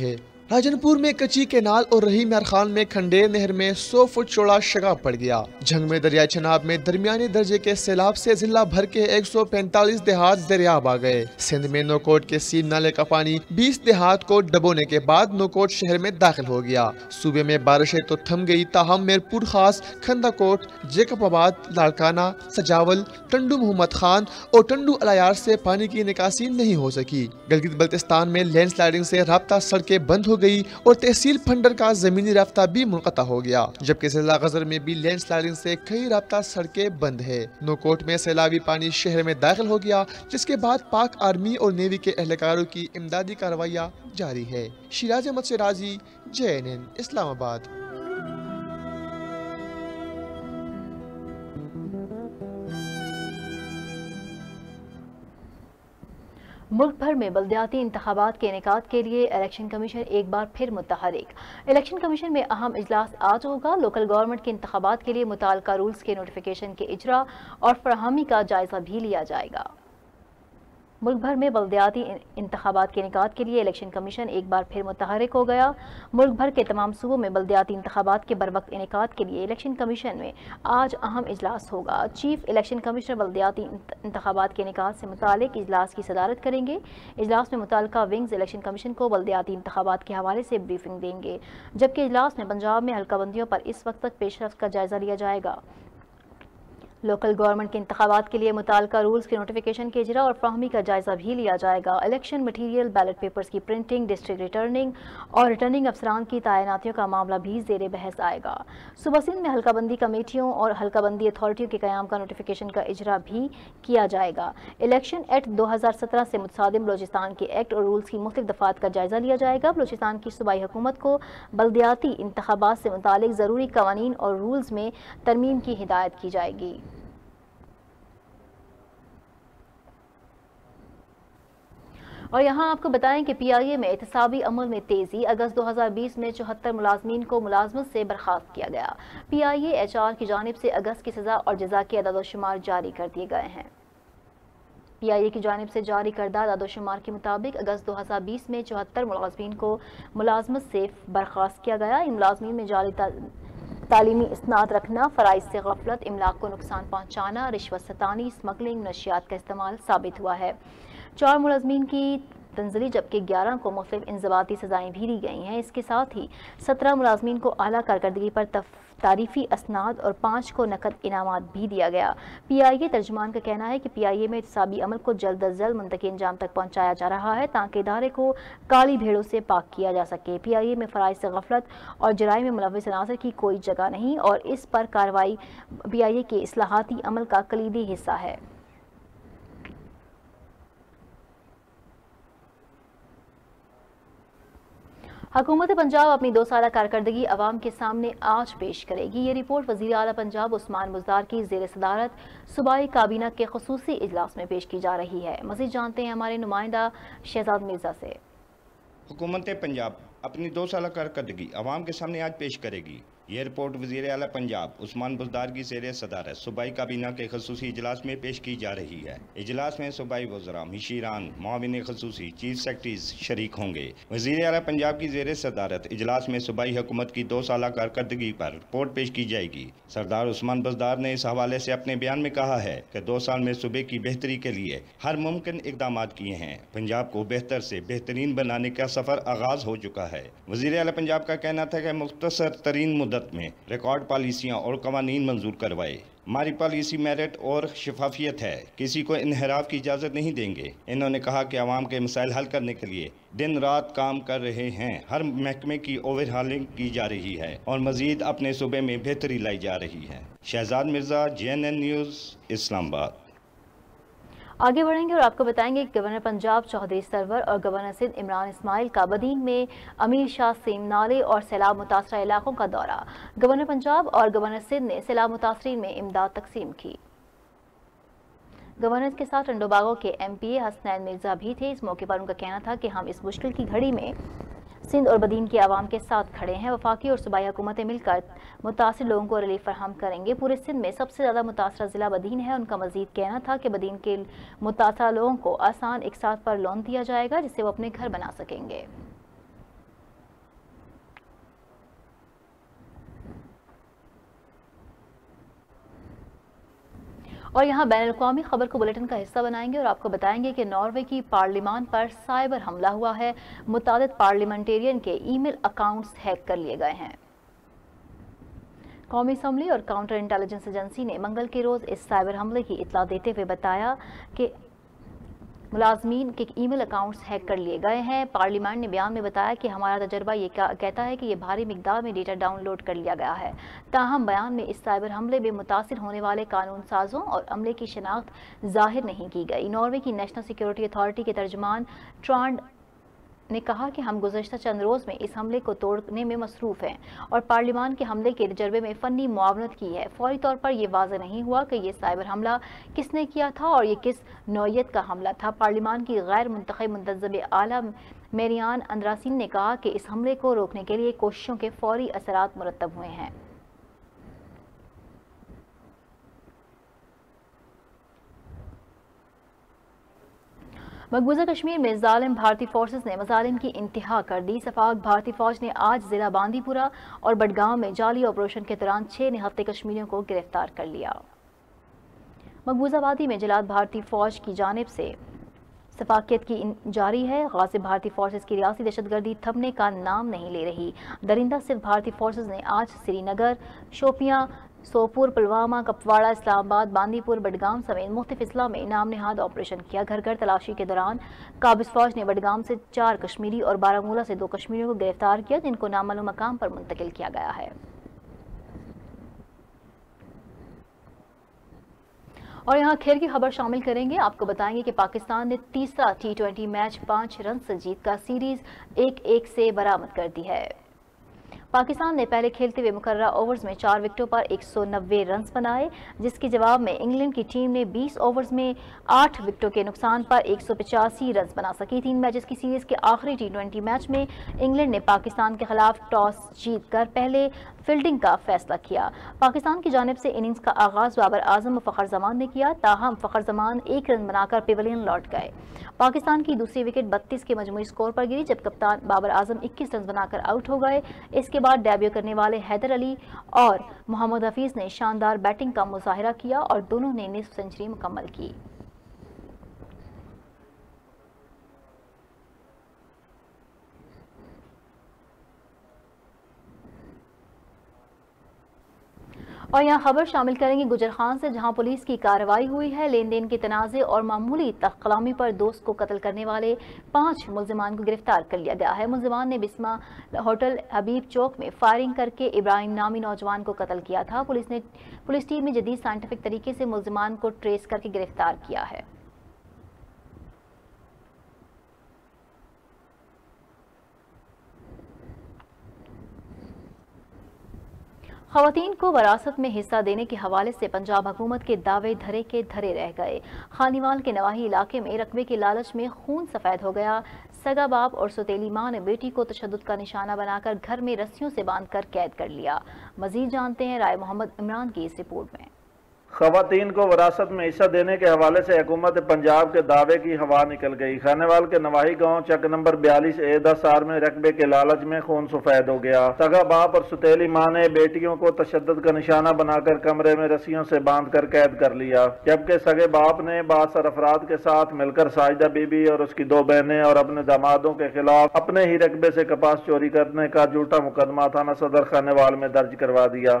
راجنپور میں کچی کینال اور رحیم یار خان میں کھنڈیر نہر میں سو فٹ چوڑا شگاف پڑ گیا۔ جھنگ میں دریائے چناب میں درمیانی درجے کے سیلاب سے ضلع بھر کے ایک سو پینتالیس دیہات دریاب آ گئے۔ سندھ میں نوکوٹ کے سین نالے کا پانی بیس دیہات کو ڈبونے کے بعد نوکوٹ شہر میں داخل ہو گیا۔ صوبے میں بارشیں تو تھم گئی، تاہم میرپور خاص، کھندا کوٹ، جیکب آباد، لاڑکانہ، سجاول، ٹنڈو محمد خان اور ٹنڈو الیار سے پانی کی نکاسی نہیں ہو سکی۔ گلگت بلتستان میں لینڈ سلائیڈنگ سے رابطہ سڑکیں بند ہو گئی اور تحصیل پھنڈر کا زمینی رابطہ بھی منقطع ہو گیا، جبکہ ضلع غزر میں بھی لینڈ سلائیڈنگ سے کئی رابطہ سڑکیں بند ہے۔ نوکوٹ میں سیلابی پانی شہر میں داخل ہو گیا، جس کے بعد پاک آرمی اور نیوی کے اہلکاروں کی امدادی کارروائیاں جاری ہے۔ Shiraz Ahmed Shirazi, J N N, Islamabad. ملک بھر میں بلدیاتی انتخابات کے انعقاد کے لیے الیکشن کمیشن ایک بار پھر متحرک۔ الیکشن کمیشن میں اہم اجلاس آج ہوگا۔ لوکل گورنمنٹ کے انتخابات کے لیے متعلقہ رولز کے نوٹیفیکیشن کے اجرا اور فراہمی کا جائزہ بھی لیا جائے گا۔ ملک بھر میں بلدیاتی انتخابات کے انعقاد کے لیے الیکشن کمیشن ایک بار پھر متحرک ہو گیا۔ ملک بھر کے تمام صوبوں میں بلدیاتی انتخابات کے بروقت انعقاد کے لیے الیکشن کمیشن میں آج اہم اجلاس ہوگا۔ چیف الیکشن کمشنر بلدیاتی انتخابات کے انعقاد سے متعلق اجلاس کی صدارت کریں گے۔ اجلاس میں متعلقہ ونگز الیکشن کمیشن کو بلدیاتی انتخابات کے حوالے سے بریفنگ دیں گے، جبکہ اجلاس میں پنجاب میں حلقہ بندیوں پر اس وقت تک پیش رفت کا جائزہ لیا جائے گا۔ لوکل گورنمنٹ کے انتخابات کے لیے متعلقہ رولز کے نوٹیفیکیشن کے اجرا اور فراہمی کا جائزہ بھی لیا جائے گا۔ الیکشن مٹیریل، بیلٹ پیپرز کی پرنٹنگ، ڈسٹرکٹ ریٹرننگ اور ریٹرننگ افسران کی تعیناتیوں کا معاملہ بھی زیر بحث آئے گا۔ صوبہ سندھ میں حلقہ بندی کمیٹیوں اور حلقہ بندی اتھارٹیوں کے قیام کا نوٹیفیکیشن کا اجرا بھی کیا جائے گا۔ الیکشن ایکٹ دو ہزار سترہ سے متصادم بلوچستان کے ایکٹ اور رولز کی مختلف دفعات کا جائزہ لیا جائے گا۔ بلوچستان کی صوبائی حکومت کو بلدیاتی انتخابات سے متعلق ضروری قوانین اور رولز میں ترمیم کی ہدایت کی جائے گی۔ اور یہاں آپ کو بتائیں کہ پی آئی اے میں احتسابی عمل میں تیزی۔ اگست دو ہزار بیس میں چوہتر ملازمین کو ملازمت سے برخاست کیا گیا۔ پی آئی اے ایچ آر کی جانب سے اگست کی سزا اور جزا کے اعداد و شمار جاری کر دیے گئے ہیں۔ پی آئی اے کی جانب سے جاری کردہ اعداد و شمار کے مطابق اگست دو ہزار بیس میں چوہتر ملازمین کو ملازمت سے برخاست کیا گیا۔ ان ملازمین میں جعلی تعلیمی اسناد رکھنا، فرائض سے غفلت، املاک کو نقصان پہنچانا، رشوت ستانی، اسمگلنگ، منشیات کا استعمال ثابت ہوا ہے۔ چار ملازمین کی تنزلی جبکہ گیارہ کو مختلف انضباطی سزائیں بھی دی گئی ہیں۔ اس کے ساتھ ہی سترہ ملازمین کو اعلیٰ کارکردگی پر تعریفی اسناد اور پانچ کو نقد انعامات بھی دیا گیا۔ پی آئی اے ترجمان کا کہنا ہے کہ پی آئی اے میں احتسابی عمل کو جلد از جلد منطقی انجام تک پہنچایا جا رہا ہے تاکہ ادارے کو کالی بھیڑوں سے پاک کیا جا سکے۔ پی آئی اے میں فرائض سے غفلت اور جرائم میں ملوث عناصر کی کوئی جگہ نہیں اور اس پر کارروائی پی آئی اے کے اصلاحاتی عمل کا کلیدی حصہ ہے۔ حکومت پنجاب اپنی دو سالہ کارکردگی عوام کے سامنے آج پیش کرے گی۔ یہ رپورٹ وزیر اعلیٰ پنجاب عثمان بزدار کی زیر صدارت صوبائی کابینہ کے خصوصی اجلاس میں پیش کی جا رہی ہے۔ مزید جانتے ہیں ہمارے نمائندہ شہزاد مرزا سے۔ حکومت پنجاب اپنی دو سالہ کارکردگی عوام کے سامنے آج پیش کرے گی۔ یہ رپورٹ وزیر اعلیٰ پنجاب عثمان بزدار کی زیر صدارت صوبائی کابینہ کے خصوصی اجلاس میں پیش کی جا رہی ہے۔ اجلاس میں صوبائی وزراء، مشیران، معاون خصوصی، چیف سیکرٹریز شریک ہوں گے۔ وزیر اعلیٰ پنجاب کی زیر صدارت اجلاس میں صوبائی حکومت کی دو سالہ کارکردگی پر رپورٹ پیش کی جائے گی۔ سردار عثمان بزدار نے اس حوالے سے اپنے بیان میں کہا ہے کہ دو سال میں صوبے کی بہتری کے لیے ہر ممکن اقدامات کیے ہیں۔ پنجاب کو بہتر سے بہترین بنانے کا سفر آغاز ہو چکا ہے۔ وزیر اعلیٰ پنجاب کا کہنا تھا کہ مختصر ترین مدت میں ریکارڈ پالیسیاں اور قوانین منظور کروائے۔ ہماری پالیسی میرٹ اور شفافیت ہے، کسی کو انحراف کی اجازت نہیں دیں گے۔ انہوں نے کہا کہ عوام کے مسائل حل کرنے کے لیے دن رات کام کر رہے ہیں، ہر محکمے کی اوور ہالنگ کی جا رہی ہے اور مزید اپنے صوبے میں بہتری لائی جا رہی ہے۔ Shahzad Mirza, J N N news, Islamabad. آگے بڑھیں گے اور آپ کو بتائیں گے کہ گورنر پنجاب چودھری سرور اور گورنر سندھ عمران اسماعیل کا بدین میں امیر شاہ سیم نالے اور سیلاب متاثرہ علاقوں کا دورہ۔ گورنر پنجاب اور گورنر سندھ نے سیلاب متاثرین میں امداد تقسیم کی۔ گورنر کے ساتھ ٹنڈو باغوں کے M P A Hasnain Mirza بھی تھے۔ اس موقع پر ان کا کہنا تھا کہ ہم اس مشکل کی گھڑی میں سندھ اور بدین کے عوام کے ساتھ کھڑے ہیں۔ وفاقی اور صوبائی حکومتیں مل کر متاثر لوگوں کو ریلیف فراہم کریں گے۔ پورے سندھ میں سب سے زیادہ متاثرہ ضلع بدین ہے۔ ان کا مزید کہنا تھا کہ بدین کے متاثرہ لوگوں کو آسان اقساط پر لون دیا جائے گا جس سے وہ اپنے گھر بنا سکیں گے۔ और यहाँ बैनुल-अक़वामी खबर को बुलेटिन का हिस्सा बनाएंगे और आपको बताएंगे कि नॉर्वे की पार्लिमान पर साइबर हमला हुआ है। मुतादिद पार्लियामेंटेरियन के ईमेल अकाउंट्स हैक कर लिए गए हैं। कौमी असम्बली और काउंटर इंटेलिजेंस एजेंसी ने मंगल के रोज इस साइबर हमले की इत्तला देते हुए बताया कि मुलाजमीन के ईमेल अकाउंट्स हैक कर लिए गए हैं। पार्लियामेंट ने बयान में बताया कि हमारा तजर्बा ये कहता है कि ये भारी मिकदार में डेटा डाउनलोड कर लिया गया है। ताहम बयान में इस साइबर हमले में मुतासिर होने वाले कानून साजों और अमले की शनाख्त जाहिर नहीं की गई। नॉर्वे की नेशनल सिक्योरिटी अथॉरिटी के तर्जुमान ट्रांड ने कहा कि हम गुज़श्ता चंद रोज़ में इस हमले को तोड़ने में मसरूफ़ हैं और पार्लियामान के हमले के तजर्बे में फ़नी मुआवनत की है। फौरी तौर पर यह वाज़ेह नहीं हुआ कि यह साइबर हमला किसने किया था और ये किस नौइयत का हमला था। पार्लियामान की गैर मुंतखब मुंतज़िम आला मेरियान अंद्रासीन ने कहा कि इस हमले को रोकने के लिए कोशिशों के फौरी असरात मुरतब हुए हैं। मकबूजा कश्मीर में जालिम भारतीय फोर्सेस ने मजालिम की इंतहा कर दी। सफाक भारतीय फौज ने आज जिला बांदीपुरा और बडगांव में जाली ऑपरेशन के दौरान छह निहत्ते कश्मीरियों को गिरफ्तार कर लिया। मकबूजा वादी में जलाद भारतीय फौज की जानिब से सफाकियत की जारी है। गासिब भारतीय फोर्सेस की रियासी दहशतगर्दी थमने का नाम नहीं ले रही। दरिंदा सिर्फ भारतीय फोर्सेस ने आज श्रीनगर, शोपियां, सोपुर, पुलवामा, कपवाड़ा, इस्लामाबाद, बांदीपुर, बडगाम समेत मुख्तलिफ अजला में नाम नहाद ऑपरेशन किया। घर घर तलाशी के दौरान काबिज फौज ने बडगाम से चार कश्मीरी और बारामूला से दो कश्मीरियों को गिरफ्तार किया, जिनको नामालूम मकाम पर मुंतकिल किया गया है। और यहाँ खेल की खबर शामिल करेंगे। आपको बताएंगे कि पाकिस्तान ने तीसरा टी ट्वेंटी मैच पाँच रन से जीतकर सीरीज एक एक से बरामद कर दी है। पाकिस्तान ने पहले खेलते हुए मुकर्ररा ओवर्स में चार विकेटों पर एक सौ नब्बे रन बनाए, जिसके जवाब में इंग्लैंड की टीम ने बीस ओवर्स में आठ विकेटों के नुकसान पर एक सौ पचासी रन बना सकी। तीन मैचेस की सीरीज के आखिरी टी ट्वेंटी मैच में इंग्लैंड ने पाकिस्तान के खिलाफ टॉस जीतकर पहले फील्डिंग का फैसला किया। पाकिस्तान की जानिब से इनिंग्स का आगाज बाबर आजम और फखर जमान ने किया, ताहम फखर जमान एक रन बनाकर पेविलियन लौट गए। पाकिस्तान की दूसरी विकेट बत्तीस के मजमूई स्कोर पर गिरी, जब कप्तान बाबर आजम इक्कीस रन बनाकर आउट हो गए। इसके बाद डेब्यू करने वाले हैदर अली और मोहम्मद हफीज ने शानदार बैटिंग का मुजाहिरा किया और दोनों ने निस्फ सेंचुरी मुकम्मल की। और यहाँ खबर शामिल करेंगे गुजरखान से, जहाँ पुलिस की कार्रवाई हुई है। लेन देन के तनाज़े और मामूली तख्लामी पर दोस्त को कत्ल करने वाले पांच मुल्जिमान को गिरफ्तार कर लिया गया है। मुल्जिमान ने बिस्मा होटल हबीब चौक में फायरिंग करके इब्राहिम नामी नौजवान को कत्ल किया था। पुलिस ने पुलिस टीम ने जदीद साइंटिफिक तरीके से मुल्जिमान को ट्रेस करके गिरफ्तार किया है। ख़वातीन को वरासत में हिस्सा देने के हवाले से पंजाब हुकूमत के दावे धरे के धरे रह गए। खानीवाल के नवाही इलाके में रकबे के लालच में खून सफ़ेद हो गया। सगा बाप और सौतेली माँ ने बेटी को तशद्दुद का निशाना बनाकर घर में रस्सियों से बांधकर कैद कर लिया। मजीद जानते हैं राय मोहम्मद इमरान की इस रिपोर्ट में। ख़वातीन को वरासत में हिस्सा देने के हवाले से हुकूमत पंजाब के दावे की हवा निकल गई। खानेवाल के नवाही गांव चक नंबर बयालीस ए दस आर में रकबे के लालच में खून सफेद हो गया। सगा बाप और सुतेली माँ ने बेटियों को तशद्दुद का निशाना बनाकर कमरे में रस्सियों से बांध कर कैद कर लिया, जबकि सगे बाप ने बासर अफराद के साथ मिलकर साजिदा बीबी और उसकी दो बहनें और अपने दामादों के खिलाफ अपने ही रकबे से कपास चोरी करने का झूठा मुकदमा थाना सदर खानेवाल में दर्ज करवा दिया।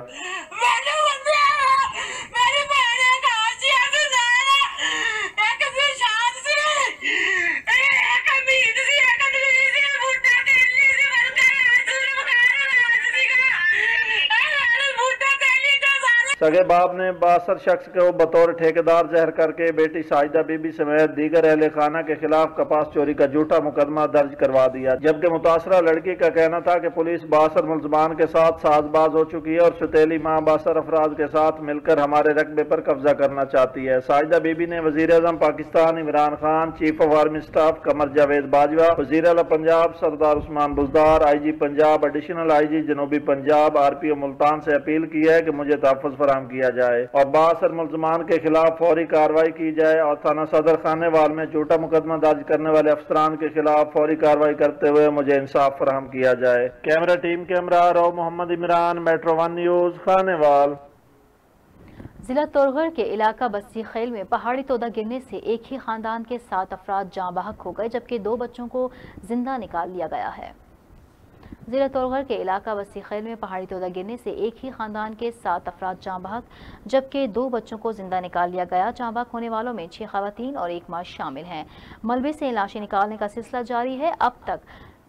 सगे बाप ने बासठ शख्स को बतौर ठेकेदार जहर करके बेटी साजिदा बीबी समेत दीगर अहले खाना के खिलाफ कपास चोरी का झूठा मुकदमा दर्ज करवा दिया, जबकि मुतासरा लड़की का कहना था कि पुलिस बासर मुल्जमान के साथ साजबाज हो चुकी है और सुतेली माँ बासर अफराद के साथ मिलकर हमारे रकबे पर कब्जा करना चाहती है। साजिदा बीबी ने वजीर आजम Pakistan Imran Khan, chief of army staff Qamar Javed Bajwa, वजीर आला Punjab Sardar Usman Buzdar, I G Punjab, additional I G जनूबी Punjab, R P O Multan से अपील की है कि मुझे तहफ़्फ़ुज़ फराहम किया जाए और बासर मुल्ज़मान के खिलाफ फौरी कार्रवाई की जाए और थाना सदर खानेवाल में झूठा मुकदमा दर्ज करने वाले अफसरान के खिलाफ फौरी कार्रवाई करते हुए मुझे इंसाफ फराहम किया जाए। कैमरा टीम के हमरा रो Mohammad Imran, metro one news, Khanewal. ضلع تورغر کے علاقہ بستی خیل میں پہاڑی تودہ گرنے سے ایک ہی خاندان کے سات افراد جاں بحق ہو گئے جبکہ دو بچوں کو زندہ نکال لیا گیا ہے۔ ضلع تورغر کے علاقہ بستی خیل میں پہاڑی تودہ گرنے سے ایک ہی خاندان کے سات افراد جاں بحق جبکہ دو بچوں کو زندہ نکال لیا گیا۔ جاں بحق ہونے والوں میں چھ خواتین اور ایک مرد شامل ہیں۔ ملبے سے لاشیں نکالنے کا سلسلہ جاری ہے۔ اب تک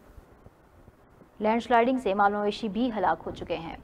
لینڈ سلائیڈنگ سے مال مویشی بھی ہلاک ہو چکے ہیں۔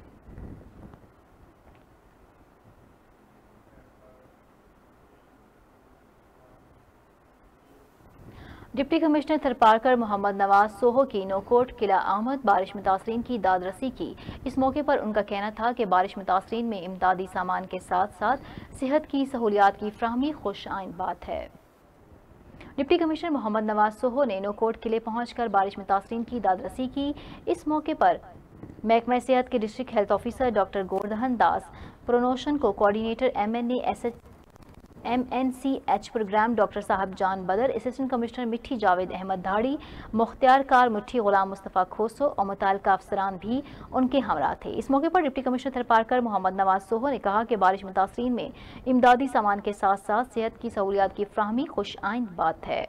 ڈپٹی کمشنر تھرپارکر محمد نواز سوہو کی نوکوٹ قلعہ آمد بارش متاثرین کی داد رسی کی۔ اس موقع پر ان کا کہنا تھا کہ بارش متاثرین میں امدادی سامان کے ساتھ ساتھ صحت کی سہولیات کی فراہمی خوش آئند بات ہے۔ ڈپٹی کمشنر محمد نواز سوہو نے نوکوٹ قلعے پہنچ کر بارش متاثرین کی داد رسی کی۔ اس موقع پر محکمہ صحت کے district health officer doctor Gordhan Das پرونوشن کو coordinator M N A S H M N C H program doctor Sahib Jan Badr, assistant commissioner مٹھی جاوید احمد دھاڑی، مختار کار مٹھی غلام مصطفیٰ کھوسو اور متعلقہ افسران بھی ان کے ہمراہ تھے۔ اس موقع پر ڈپٹی کمشنر تھرپارکر محمد نواز سوہو نے کہا کہ بارش متاثرین میں امدادی سامان کے ساتھ ساتھ صحت کی سہولیات کی فراہمی خوش آئند بات ہے۔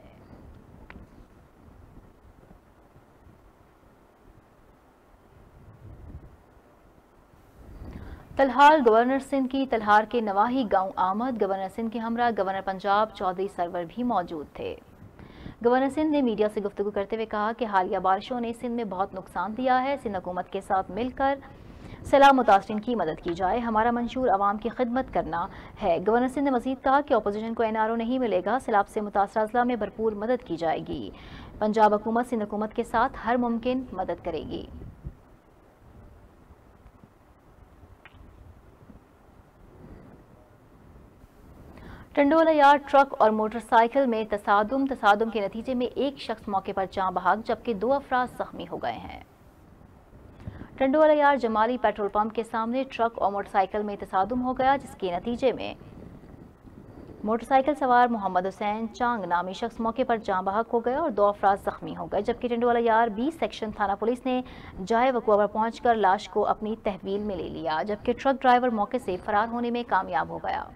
تلہار گورنر سندھ کی تلہار کے نواحی گاؤں آمد گورنر سندھ کے ہمراہ گورنر پنجاب چودھری سرور بھی موجود تھے۔ گورنر سندھ نے میڈیا سے گفتگو کرتے ہوئے کہا کہ حالیہ بارشوں نے سندھ میں بہت نقصان دیا ہے۔ سندھ حکومت کے ساتھ مل کر سیلاب متاثرین کی مدد کی جائے۔ ہمارا منشور عوام کی خدمت کرنا ہے۔ گورنر سندھ نے مزید کہا کہ اپوزیشن کو این آر او نہیں ملے گا، سیلاب سے متاثرہ اضلاع میں بھرپور مدد کی جائے گی۔ پنجاب حکومت سندھ حکومت کے ساتھ ہر ممکن مدد کرے گی۔ ٹنڈوالہ یار ٹرک اور موٹر سائیکل میں تصادم تصادم کے نتیجے میں ایک شخص موقع پر جاں بحق جبکہ دو افراد زخمی ہو گئے ہیں۔ ٹنڈوالہ یار جمالی پیٹرول پمپ کے سامنے ٹرک اور موٹر سائیکل میں تصادم ہو گیا جس کے نتیجے میں موٹر سائیکل سوار محمد حسین چانگ نامی شخص موقع پر جاں بحق ہو گیا اور دو افراد زخمی ہو گئے جبکہ ٹنڈوالہ یار بیس سیکشن تھانہ پولیس نے جائے وقوع پر پہنچ کر لاش کو اپنی تحویل میں لے لیا جبکہ ٹرک ڈرائیور موقع سے فرار ہونے میں کامیاب ہو گیا۔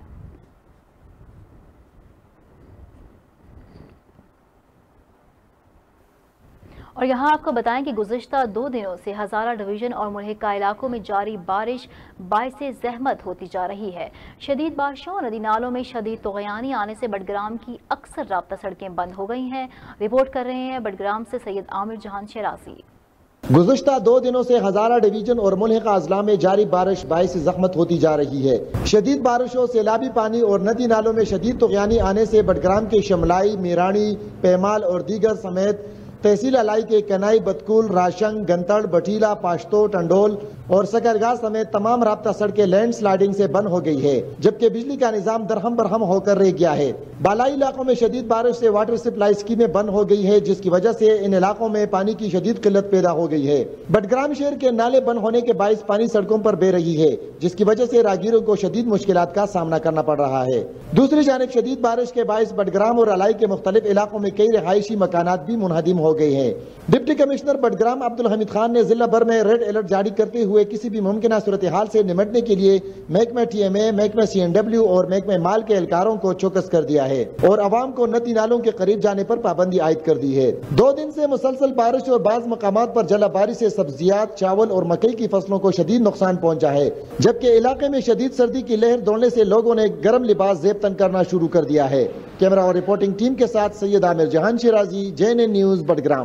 اور یہاں آپ کو بتائیں کہ گزشتہ دو دنوں سے ہزارہ ڈویژن اور ملحقہ علاقوں میں جاری بارش باعث زحمت ہوتی جا رہی ہے۔ شدید بارشوں اور ندی نالوں میں شدید طغیانی آنے سے بٹگرام کی اکثر رابطہ سڑکیں بند ہو گئی ہیں۔ رپورٹ کر رہے ہیں بٹگرام سے سید عامر جہان شرازی۔ گزشتہ دو دنوں سے ہزارہ ڈویژن اور ملحقہ اضلاع میں جاری بارش باعث زحمت ہوتی جا رہی ہے۔ شدید بارشوں، سیلابی پانی اور ندی نالوں میں شدید طغیانی آنے سے بٹگرام کے شملائی، میرانی، پیمال اور دیگر سمیت تحصیل الائی کے کنائی، بتکول، راشنگ، گنتڑ، بٹیلا، پاشتو، ٹنڈول اور سکرگاہ سمیت تمام رابطہ سڑکیں لینڈ سلائیڈنگ سے بند ہو گئی ہے جبکہ بجلی کا نظام درہم برہم ہو کر رہ گیا ہے۔ بالائی علاقوں میں شدید بارش سے واٹر سپلائی اسکیمیں بند ہو گئی ہے جس کی وجہ سے ان علاقوں میں پانی کی شدید قلت پیدا ہو گئی ہے۔ بٹگرام شہر کے نالے بند ہونے کے باعث پانی سڑکوں پر بہہ رہی ہے جس کی وجہ سے راہگیروں کو شدید مشکلات کا سامنا کرنا پڑ رہا ہے۔ دوسری جانب شدید بارش کے باعث بٹگرام اور الائی کے مختلف علاقوں میں کئی رہائشی مکانات بھی منہدم ہو گئے ہیں۔ ڈپٹی کمشنر بٹگرام عبدالحمید خان نے ضلع بھر میں ریڈ الرٹ جاری کرتے ہوئے کسی بھی ممکنہ صورتحال سے نمٹنے کے لیے محکمہ ٹی ایم اے، محکمہ سی این ڈبلیو اور محکمہ مال کے اہلکاروں کو چوکس کر دیا ہے اور عوام کو ندی نالوں کے قریب جانے پر پابندی عائد کر دی ہے۔ دو دن سے مسلسل بارش اور بعض مقامات پر جلہ باری سے سبزیات، چاول اور مکئی کی فصلوں کو شدید نقصان پہنچا ہے جبکہ علاقے میں شدید سردی کی لہر دوڑنے سے لوگوں نے گرم لباس زیب تن کرنا شروع کر دیا ہے۔ کیمرہ اور رپورٹنگ ٹیم کے ساتھ Syed Amir Jahan Shirazi, J N N news Battagram.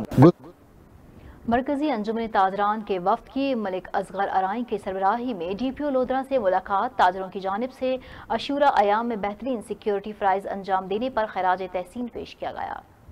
مرکزی انجمن تاجران کے وفد کی ملک اصغر ارائیں کی سربراہی میں ڈی پی او لودھرا سے ملاقات۔ تاجروں کی جانب سے عاشورہ ایام میں بہترین سیکیورٹی فرائض انجام دینے پر خراج تحسین پیش کیا گیا۔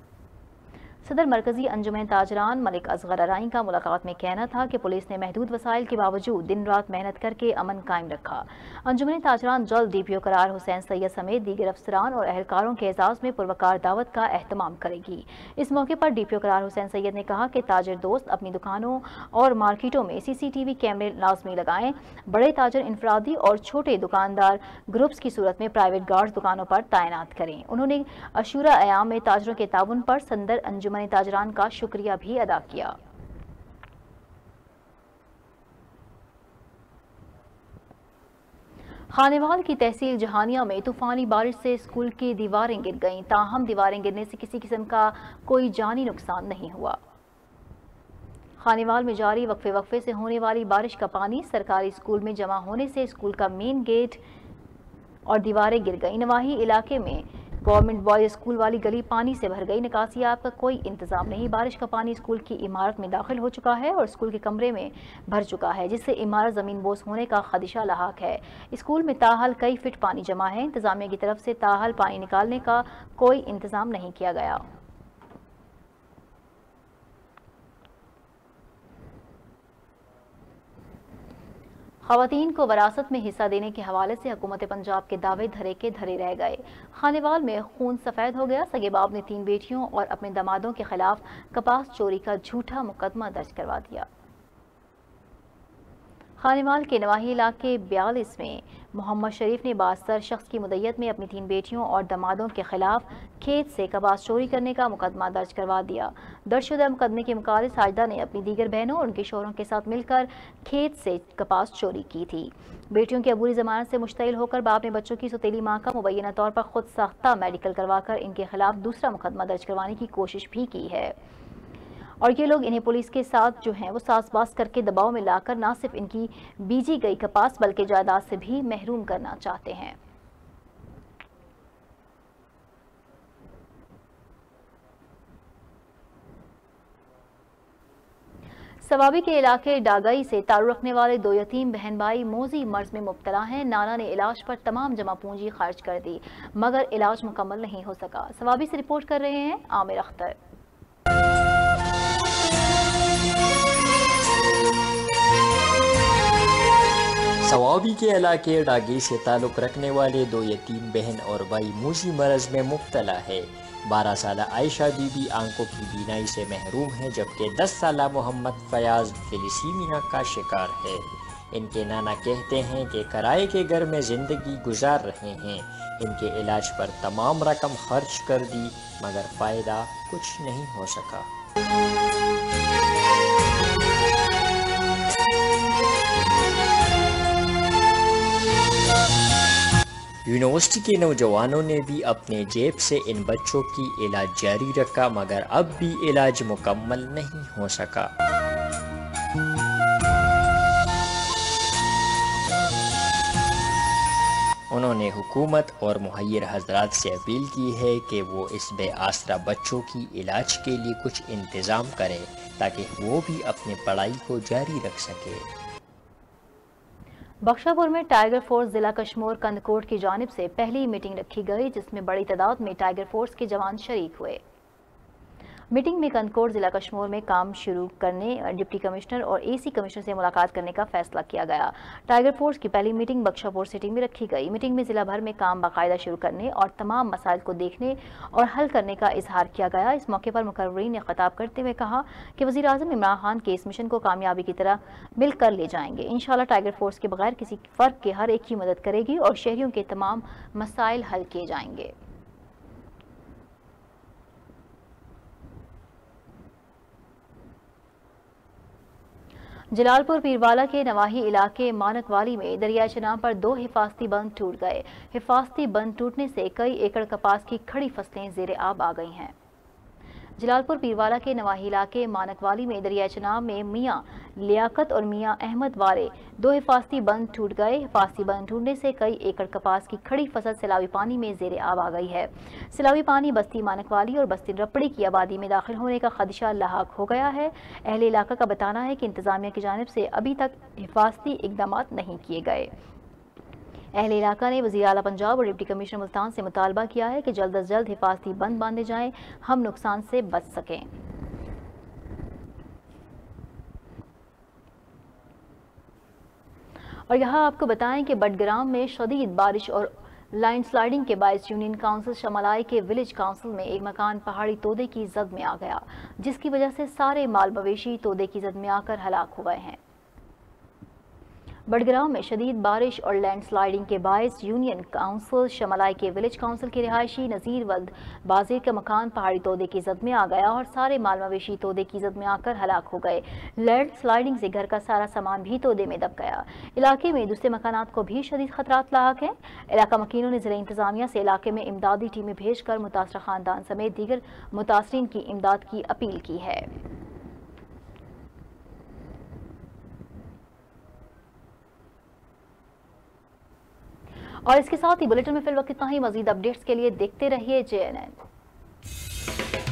صدر مرکزی انجمن تاجران ملک اصغر ارائیں کا ملاقات میں کہنا تھا کہ پولیس نے محدود وسائل کے باوجود دن رات محنت کر کے امن قائم رکھا۔ انجمن تاجران جلد ڈی پی او قرار حسین سید سمیت دیگر افسران اور اہلکاروں کے اعزاز میں پروکار دعوت کا اہتمام کرے گی۔ اس موقع پر ڈی پی او قرار حسین سید نے کہا کہ تاجر دوست اپنی دکانوں اور مارکیٹوں میں سی سی ٹی وی کیمرے لازمی لگائیں۔ بڑے تاجر انفرادی اور چھوٹے دکاندار گروپس کی صورت میں پرائیویٹ گارڈز دکانوں پر تعینات کریں۔ انہوں نے عاشورہ ایام میں تاجروں کے تعاون پر صدر انجمن تاجران کا شکریہ بھی ادا کیا۔ खानेवाल की तहसील जहानिया में तूफानी बारिश से स्कूल की दीवारें गिर गईं, ताहम दीवारें गिरने से किसी किस्म का कोई जानी नुकसान नहीं हुआ। खानेवाल में जारी वक्फे वक्फे से होने वाली बारिश का पानी सरकारी स्कूल में जमा होने से स्कूल का मेन गेट और दीवारें गिर गईं। नवाही इलाके में गवर्नमेंट बॉयज स्कूल वाली गली पानी से भर गई। निकासियात का कोई इंतजाम नहीं। बारिश का पानी स्कूल की इमारत में दाखिल हो चुका है और स्कूल के कमरे में भर चुका है, जिससे इमारत जमीन बोस होने का खदशा लाहक है। स्कूल में ताहल कई फीट पानी जमा है। इंतजामिया की तरफ से ताहल पानी निकालने का कोई इंतजाम नहीं किया गया। ख़वातीन को वरासत में हिस्सा देने के हवाले से हुकूमत पंजाब के दावे धरे के धरे रह गए। खानेवाल में खून सफ़ेद हो गया। सगे बाप ने तीन बेटियों और अपने दामादों के खिलाफ कपास चोरी का झूठा मुकदमा दर्ज करवा दिया। खानेवाल के नवाही इलाके बयालीस में मोहम्मद शरीफ ने बासर शख्स की मुद्दत में अपनी तीन बेटियों और दामादों के खिलाफ खेत से कपास चोरी करने का मुकदमा दर्ज करवा दिया। दर्जशुदा मुकदमे के मुकाबले साजिदा ने अपनी दीगर बहनों और उनके शोहरों के साथ मिलकर खेत से कपास चोरी की थी। बेटियों की अबूरी जमानत से मुश्तइल होकर बाप ने बच्चों की सौतेली मां का मुबैना तौर पर खुद साख्ता मेडिकल करवाकर इनके खिलाफ दूसरा मुकदमा दर्ज करवाने की कोशिश भी की है और ये लोग इन्हें पुलिस के साथ जो हैं वो सासबास करके दबाव में लाकर ना सिर्फ इनकी बीजी गई कपास बल्कि जायदाद से भी महरूम करना चाहते हैं। सवाबी के इलाके डागाई से ताल्लुक़ रखने वाले दो यतीम बहन भाई मोजी मर्ज में मुब्तला हैं। नाना ने इलाज पर तमाम जमा पूंजी खर्च कर दी मगर इलाज मुकम्मल नहीं हो सका। सवाबी से रिपोर्ट कर रहे हैं आमिर अख्तर। सवाबी के इलाके डागी से ताल्लुक़ रखने वाले दो यतीम बहन और भाई मोजी मरज में मुब्तला है। बारह साल आयशा बीबी आंखों की बीनाई से महरूम है, जबकि दस साल मोहम्मद फयाज फिलिसीमिया का शिकार है। इनके नाना कहते हैं कि किराए के घर में ज़िंदगी गुजार रहे हैं। इनके इलाज पर तमाम रकम खर्च कर दी मगर फ़ायदा कुछ नहीं हो सका। यूनिवर्सिटी के नौजवानों ने भी अपने जेब से इन बच्चों की इलाज जारी रखा मगर अब भी इलाज मुकम्मल नहीं हो सका। उन्होंने हुकूमत और मुहैयर हजरात से अपील की है कि वो इस बेआसरा बच्चों की इलाज के लिए कुछ इंतज़ाम करें ताकि वो भी अपनी पढ़ाई को जारी रख सके। बख्शापुर में टाइगर फोर्स जिला कश्मीर कंदकोट की जानिब से पहली मीटिंग रखी गई, जिसमें बड़ी तादाद में टाइगर फोर्स के जवान शरीक हुए। मीटिंग में कंदकोट जिला कश्मीर में काम शुरू करने डिप्टी कमिश्नर और एसी कमिश्नर से मुलाकात करने का फैसला किया गया। टाइगर फोर्स की पहली मीटिंग बख्शापुर सिटी में रखी गई। मीटिंग में जिला भर में काम बाकायदा शुरू करने और तमाम मसाइल को देखने और हल करने का इजहार किया गया। इस मौके पर मुकर्रीन ने खिताब करते हुए कहा कि वज़ीर आज़म इमरान खान के इस मिशन को कामयाबी की तरह मिलकर ले जाएंगे। इंशाल्लाह टाइगर फोर्स के बगैर किसी फ़र्क के हर एक की मदद करेगी और शहरियों के तमाम मसाइल हल किए जाएंगे। जलालपुर पीरवाला के नवाही इलाके मानकवाली में दरिया चनाब पर दो हिफाजती बंद टूट गए। हिफाजती बंद टूटने से कई एकड़ कपास की खड़ी फसलें ज़ेरे आब आ गई हैं। जलालपुर पीरवाला के नवाही इलाके मानकवाली में दरिया चनाब में मियाँ लियाकत और मियाँ अहमद वाले दो हिफाजती बंद टूट गए। हिफाजती बंद टूटने से कई एकड़ कपास की खड़ी फसल सैलावी पानी में ज़ेरे आब आ गई है। सैलावी पानी बस्ती मानकवाली और बस्ती रपड़ी की आबादी में दाखिल होने का खदशा लाहक हो गया है। अहले इलाका का बताना है कि इंतजामिया की जानिब से अभी तक हिफाजती इकदाम नहीं किए गए। अहले इलाका ने वज़ीर आला पंजाब और डिप्टी कमिश्नर मुल्तान से मुतालबा किया है कि जल्द अज जल्द हिफाजती बंद बांधे जाएं, हम नुकसान से बच सकें। और यहाँ आपको बताएं कि बडग्राम में शदीद बारिश और लाइन स्लाइडिंग के बायस यूनियन काउंसिल शमलाई के विलेज काउंसिल में एक मकान पहाड़ी तोदे की जद में आ गया, जिसकी वजह से सारे माल मवेशी तोदे की जद में आकर हलाक हो गए हैं। बड़गांव में शदीद बारिश और लैंड स्लाइडिंग के बायस यूनियन काउंसिल शमलाई के विलेज काउंसिल के रिहायशी नज़ीर वल्द बाज़ीर का मकान पहाड़ी तोदे की जद में आ गया और सारे माल मवेशी तोदे की जद में आकर हलाक हो गए। लैंड स्लाइडिंग से घर का सारा सामान भी तोदे में दब गया। इलाके में दूसरे मकानात को भी शदीद खतरात लाहक हैं। इलाका मकीनों ने ज़िला इंतजामिया से इलाके में इमदादी टीमें भेजकर मुतासरा खानदान समेत दीगर मुतासरीन की इमदाद की अपील की है। और इसके साथ ही बुलेटिन में फिल वक्त इतना ही। मजीद अपडेट्स के लिए देखते रहिए जे एन एन।